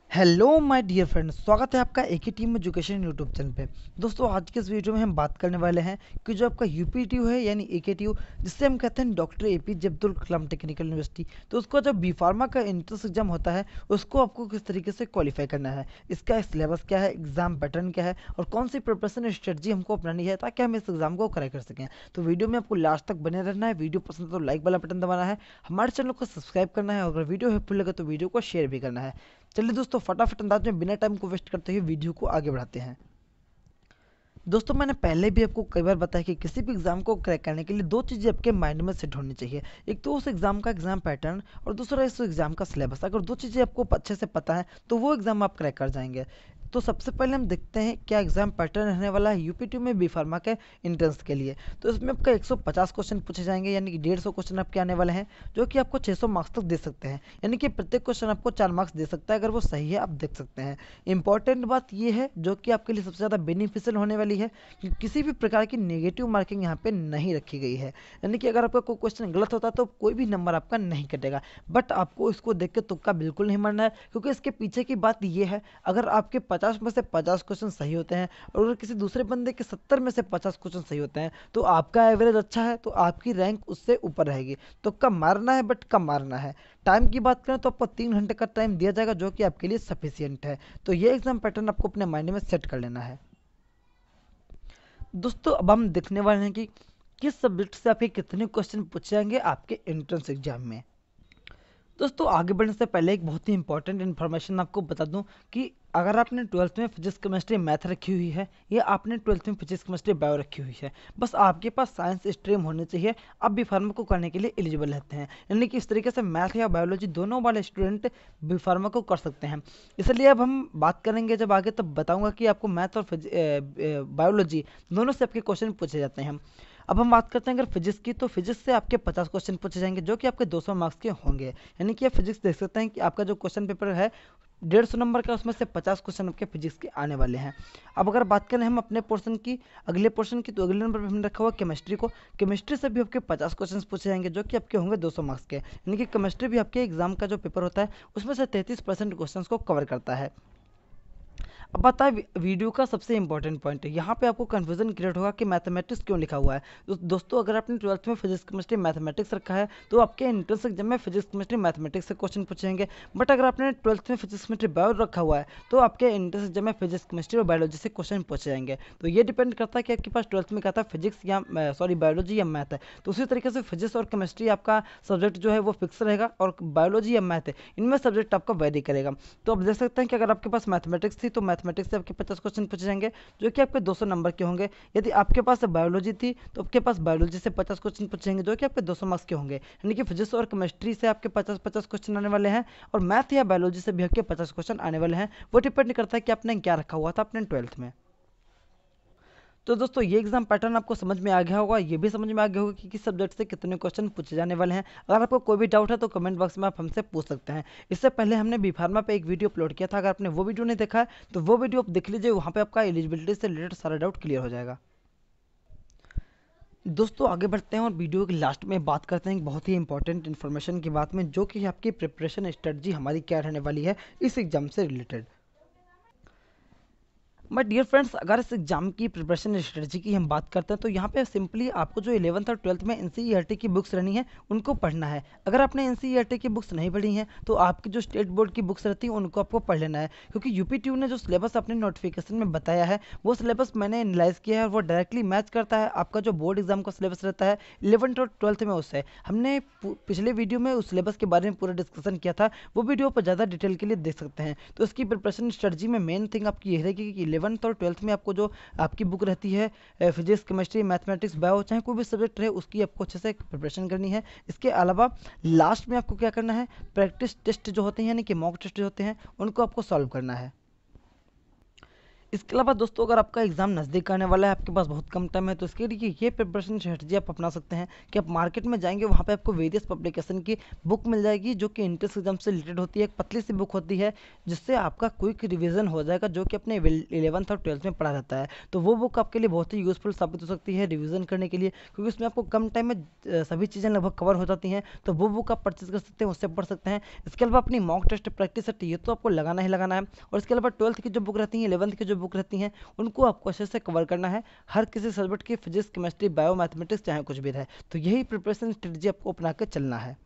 Hello my dear friends, स्वागत है आपका एक ही टीम एजुकेशन यूट्यूब चैनल पे। दोस्तों, आज के इस वीडियो में हम बात करने वाले हैं कि जो आपका यूपीटीयू है यानी एकेटीयू, जिससे हम कहते हैं doctor APJ Abdul Kalam technical university, तो उसका जो बी फार्मा का एंट्रेंस एग्जाम होता है उसको आपको किस तरीके से क्वालिफाई करना है, इसका सिलेबस क्या है, एग्जाम पैटर्न क्या है और कौन सी प्रिपरेशन स्ट्रेटजी हमको अपनानी है ताकि हम इस एग्जाम को क्रैक कर सकें। तो वीडियो में आपको लास्ट तक बने रहना है। वीडियो पसंद है तो लाइक वाला बटन दबाना है, हमारे चैनल को सब्सक्राइब करना है और अगर वीडियो हेल्पफुल लगे तो वीडियो को शेयर भी करना है। चलिए दोस्तों, फटाफट अंदाज में बिना टाइम को वेस्ट करते हुए वीडियो को आगे बढ़ाते हैं। दोस्तों, मैंने पहले भी आपको कई बार बताया कि किसी भी एग्जाम को क्रैक करने के लिए दो चीज़ें आपके माइंड में सेट होनी चाहिए। एक तो उस एग्जाम का एग्जाम पैटर्न और दूसरा इस एग्जाम का सिलेबस। अगर दो चीज़ें आपको अच्छे से पता है तो वो एग्जाम आप क्रैक कर जाएंगे। तो सबसे पहले हम देखते हैं क्या एग्जाम पैटर्न रहने वाला है यूपीटी में बी फार्मा के एंट्रेंस के लिए। तो इसमें आपका 150 क्वेश्चन पूछे जाएंगे, यानी कि 150 क्वेश्चन आपके आने वाले हैं, जो कि आपको 600 मार्क्स तक दे सकते हैं। यानी कि प्रत्येक क्वेश्चन आपको 4 मार्क्स दे सकता है, अगर वो सही है आप देख सकते हैं। इंपॉर्टेंट बात ये है जो कि आपके लिए सबसे ज़्यादा बेनिफिशियल होने वाली है कि किसी भी प्रकार की नेगेटिव मार्किंग यहाँ पे नहीं रखी गई है। यानी कि अगर आपका कोई क्वेश्चन गलत होता है तो कोई भी नंबर आपका नहीं कटेगा। बट आपको इसको देख के तुक्का बिल्कुल नहीं मारना है, क्योंकि इसके पीछे की बात ये है, अगर आपके 50 में से 50 क्वेश्चन सही होते हैं और अगर किसी दूसरे बंदे के 70 में से 50 क्वेश्चन सही होते हैं तो आपका एवरेज अच्छा है तो आपकी रैंक उससे ऊपर रहेगी। तो कम मारना है, बट कम मारना है। टाइम की बात करें तो आपको 3 घंटे का टाइम दिया जाएगा, जो कि आपके लिए सफिशियंट है। तो ये एग्जाम पैटर्न आपको अपने माइंड में सेट कर लेना है। दोस्तों, अब हम देखने वाले हैं कि किस सब्जेक्ट से आपके कितने क्वेश्चन पूछे जाएंगे आपके एंट्रेंस एग्जाम में। दोस्तों, आगे बढ़ने से पहले एक बहुत ही इंपॉर्टेंट इन्फॉर्मेशन आपको बता दूं कि अगर आपने ट्वेल्थ में फिजिक्स केमिस्ट्री मैथ रखी हुई है या आपने ट्वेल्थ में फिजिक्स केमिस्ट्री बायो रखी हुई है, बस आपके पास साइंस स्ट्रीम होनी चाहिए, आप बी फार्मा को करने के लिए एलिजिबल रहते हैं। यानी कि इस तरीके से मैथ या बायोलॉजी दोनों वाले स्टूडेंट बी फार्मा को कर सकते हैं। इसलिए अब हम बात करेंगे जब आगे, तब बताऊंगा कि आपको मैथ और बायोलॉजी दोनों से आपके क्वेश्चन पूछे जाते हैं। अब हम बात करते हैं अगर फिजिक्स की, तो फिजिक्स से आपके 50 क्वेश्चन पूछे जाएंगे, जो कि आपके 200 मार्क्स के होंगे। यानी कि आप फिजिक्स देख सकते हैं कि आपका जो क्वेश्चन पेपर है 150 नंबर का, उसमें से 50 क्वेश्चन आपके फिजिक्स के आने वाले हैं। अब अगर बात करें हम अपने पोर्शन की, अगले पोर्शन की, तो अगले नंबर पर हमने रखा हुआ केमिस्ट्री को। केमिस्ट्री से भी आपके 50 क्वेश्चन पूछे जाएंगे, जो कि आपके होंगे 200 मार्क्स के। यानी कि केमिस्ट्री भी आपके एग्जाम का जो पेपर होता है उसमें से 33% क्वेश्चन को कवर करता है। अब बता वीडियो का सबसे इंपॉर्टेंट पॉइंट है, यहाँ पे आपको कंफ्यूजन क्रिएट होगा कि मैथमेटिक्स क्यों लिखा हुआ है। दोस्तों, अगर आपने ट्वेल्थ में फिजिक्स केमिस्ट्री मैथमेटिक्स रखा है तो आपके एंट्रेंस एग्जाम में फिजिक्स केमिस्ट्री मैथमेटिक्स से क्वेश्चन पूछेंगे। बट अगर आपने ट्वेल्थ में फिजिक्स केमिस्ट्री बायो रखा हुआ है तो आपके एंट्रेंस एग्जाम में फिजिक्स केमिस्ट्री और बायोलॉजी से क्वेश्चन पूछे जाएंगे। तो ये डिपेंड करता है कि आपके पास ट्वेल्थ में क्या था, फिजिक्स या बायोलॉजी या मैथ है। तो उसी तरीके से फिजिक्स और केमिस्ट्री आपका सब्जेक्ट जो है वो फिक्स रहेगा, और बायोलॉजी या मैथ है इनमें सब्जेक्ट आपका वेरी करेगा। तो आप देख सकते हैं कि अगर आपके पास मैथमेटिक्स थी तो मैथमेटिक्स से आपके 50 क्वेश्चन पूछे जाएंगे, जो कि आपके 200 नंबर के होंगे। यदि आपके पास बायोलॉजी थी तो आपके पास बायोलॉजी से 50 क्वेश्चन पूछे जाएंगे, जो कि आपके 200 मार्क्स के होंगे। यानी कि फिजिक्स और केमिस्ट्री से आपके 50-50 क्वेश्चन आने वाले हैं, और मैथ या बायोलॉजी से भी आपके 50 क्वेश्चन आने वाले हैं। वो डिपेंड करता है कि आपने क्या रखा हुआ था अपने ट्वेल्थ में। तो दोस्तों, ये एग्जाम पैटर्न आपको समझ में आ गया होगा, ये भी समझ में आ गया होगा कि किस सब्जेक्ट से कितने क्वेश्चन पूछे जाने वाले हैं। अगर आपको कोई भी डाउट है तो कमेंट बॉक्स में आप हमसे पूछ सकते हैं। इससे पहले हमने बी फार्मा पे एक वीडियो अपलोड किया था, अगर आपने वो वीडियो नहीं देखा है तो वो वीडियो आप देख लीजिए, वहाँ पे आपका एलिजिबिलिटी से रिलेटेड सारा डाउट क्लियर हो जाएगा। दोस्तों, आगे बढ़ते हैं और वीडियो के लास्ट में बात करते हैं एक बहुत ही इंपॉर्टेंट इन्फॉर्मेशन की बात में, जो कि आपकी प्रिपरेशन स्ट्रेटजी हमारी क्या रहने वाली है इस एग्जाम से रिलेटेड। बट डियर फ्रेंड्स, अगर इस एग्जाम की प्रिपरेशन स्ट्रेटजी की हम बात करते हैं तो यहाँ पे सिंपली आपको जो 11th और 12th में एनसीईआरटी की बुक्स रहनी है उनको पढ़ना है। अगर आपने एनसीईआरटी की बुक्स नहीं पढ़ी हैं तो आपकी जो स्टेट बोर्ड की बुक्स रहती हैं उनको आपको पढ़ लेना है, क्योंकि यूपीटीयू ने जो सिलेबस अपने नोटिफिकेशन में बताया है वो सिलेबस मैंने एनालाइज किया है और वो डायरेक्टली मैच करता है आपका जो बोर्ड एग्जाम का सिलेबस रहता है 11th और 12th में। उससे हमने पिछले वीडियो में उस सिलेबस के बारे में पूरा डिस्कशन किया था, वो वीडियो पर ज़्यादा डिटेल के लिए देख सकते हैं। तो इसकी प्रिपरेशन स्ट्रेटजी में मेन थिंग आपकी ये रहेगी कि 11th और 12th में आपको जो आपकी बुक रहती है फिजिक्स केमिस्ट्री मैथमेटिक्स बायो, चाहे कोई भी सब्जेक्ट रहे, उसकी आपको अच्छे से प्रिपरेशन करनी है। इसके अलावा लास्ट में आपको क्या करना है, प्रैक्टिस टेस्ट जो होते हैं यानी कि मॉक टेस्ट जो होते हैं उनको आपको सॉल्व करना है। इसके अलावा दोस्तों अगर आपका एग्जाम नज़दीक आने वाला है, आपके पास बहुत कम टाइम है, तो इसके लिए ये प्रिपरेशन स्ट्रेटजी आप अपना सकते हैं कि आप मार्केट में जाएंगे, वहाँ पे आपको वेरियस पब्लिकेशन की बुक मिल जाएगी जो कि एंट्रेंस एग्जाम से रिलेटेड होती है। एक पतली सी बुक होती है जिससे आपका क्विक रिवीजन हो जाएगा, जो कि अपने 11th और 12th में पढ़ा जाता है। तो वो बुक आपके लिए बहुत ही यूज़फुल साबित हो सकती है रिवीजन करने के लिए, क्योंकि उसमें आपको कम टाइम में सभी चीज़ें लगभग कवर हो जाती हैं। तो वो बुक आप परचेज कर सकते हैं, उससे पढ़ सकते हैं। इसके अलावा अपनी मॉक टेस्ट प्रैक्टिस सेट ये तो आपको लगाना ही लगाना है। और इसके अलावा 12th की जो बुक रहती है, 11th की जो बुक रहती हैं, उनको आपको अच्छे से कवर करना है। हर किसी सब्जेक्ट की फिजिक्स, केमिस्ट्री, बायो, मैथमेटिक्स चाहे कुछ भी रहे, तो यही प्रिपरेशन स्ट्रेटजी आपको अपना के चलना है।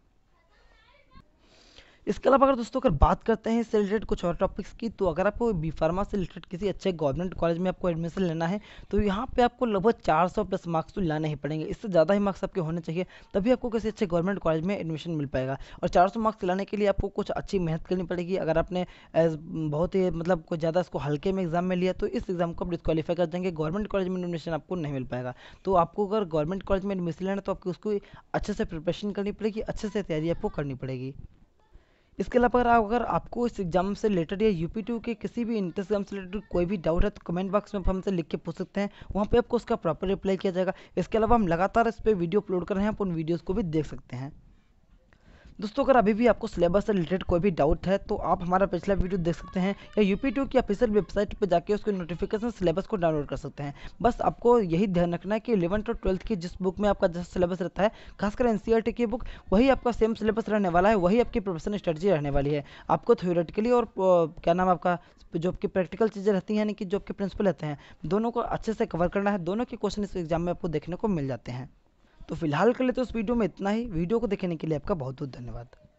इसके अलावा अगर दोस्तों अगर बात करते हैं इससे रिलेटेड कुछ और टॉपिक्स की, तो अगर आपको बी फार्मा से रिलेटेड किसी अच्छे गवर्नमेंट कॉलेज में आपको एडमिशन लेना है, तो यहाँ पे आपको लगभग 400 प्लस मार्क्स तो लाने ही पड़ेंगे। इससे ज़्यादा ही मार्क्स आपके होने चाहिए, तभी आपको किसी अच्छे गवर्नमेंट कॉलेज में एडमिशन मिल पाएगा। और 400 मार्क्स लाने के लिए आपको कुछ अच्छी मेहनत करनी पड़ेगी। अगर आपने बहुत ही मतलब कुछ ज़्यादा इसको हल्के में एग्जाम में लिया, तो इस एग्जाम को आप डिस्क्वालीफाई कर देंगे, गवर्नमेंट कॉलेज में एडमिशन आपको नहीं मिल पाएगा। तो आपको अगर गवर्नमेंट कॉलेज में एडमिशन लेना है, तो आपको उसको अच्छे से प्रिपरेशन करनी पड़ेगी, अच्छे से तैयारी आपको करनी पड़ेगी। इसके अलावा अगर आपको इस एग्जाम से रिलेटेड या यूपी 2 के किसी भी इंट्रेंस एग्जाम से रिलेटेड कोई भी डाउट है, तो कमेंट बॉक्स में आप हमसे लिख के पूछ सकते हैं, वहाँ पे आपको उसका प्रॉपर रिप्लाई किया जाएगा। इसके अलावा हम लगातार इस पर वीडियो अपलोड कर रहे हैं, आप उन वीडियोज़ को भी देख सकते हैं। दोस्तों अगर अभी भी आपको सिलेबस से रिलेटेड कोई भी डाउट है, तो आप हमारा पिछला वीडियो देख सकते हैं, या यूपी 2 की ऑफिशियल वेबसाइट पर जाके उसके नोटिफिकेशन सिलेबस को डाउनलोड कर सकते हैं। बस आपको यही ध्यान रखना है कि 11th और 12th की जिस बुक में आपका जैसा सिलेबस रहता है, खासकर एनसीईआरटी की बुक, वही आपका सेम सिलेबस रहने वाला है, वही आपकी प्रिपरेशन स्ट्रेटजी रहने वाली है। आपको थ्योरेटिकली और क्या नाम है आपका जो आपकी प्रैक्टिकल चीज़ें रहती हैं, यानी कि जो आपके प्रिंसिपल रहते हैं, दोनों को अच्छे से कवर करना है। दोनों के क्वेश्चन इस एग्जाम में आपको देखने को मिल जाते हैं। तो फिलहाल के लिए तो इस वीडियो में इतना ही। वीडियो को देखने के लिए आपका बहुत बहुत धन्यवाद।